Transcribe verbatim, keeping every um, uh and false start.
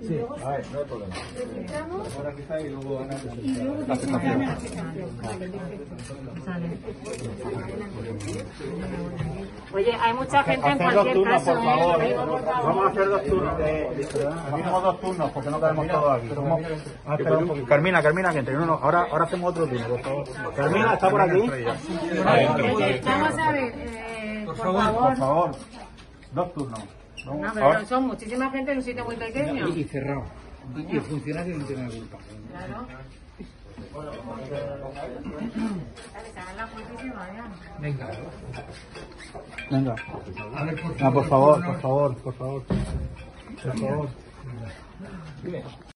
Sí. A ver, no hay problema. Registramos Ahora quizá y luego y luego la te funciona la aplicación. aplicación. Vale, perfecto. Sale. Oye, hay mucha gente en Hacer dos cualquier turnos, caso, por ¿eh? favor. Lo digo, por favor. Vamos a hacer dos turnos. Hacemos dos turnos porque no cabemos todos aquí. Somos- Ah, espera un poquito. Carmina, Carmina, que entre uno. Ahora, ahora hacemos otro turno, por favor. Carmina, ¿está por aquí? Oye, vamos a ver, eh, por favor. Por favor. Dos turnos. No, Vamos. pero Ahora- son muchísima gente en un sitio muy pequeño. Y cerrado. Y el funcionario no tiene la culpa. Claro. Dale, que hagan la putísima, ya. Venga. Venga. A ver, por Ah, por favor, por favor, por favor. Por favor.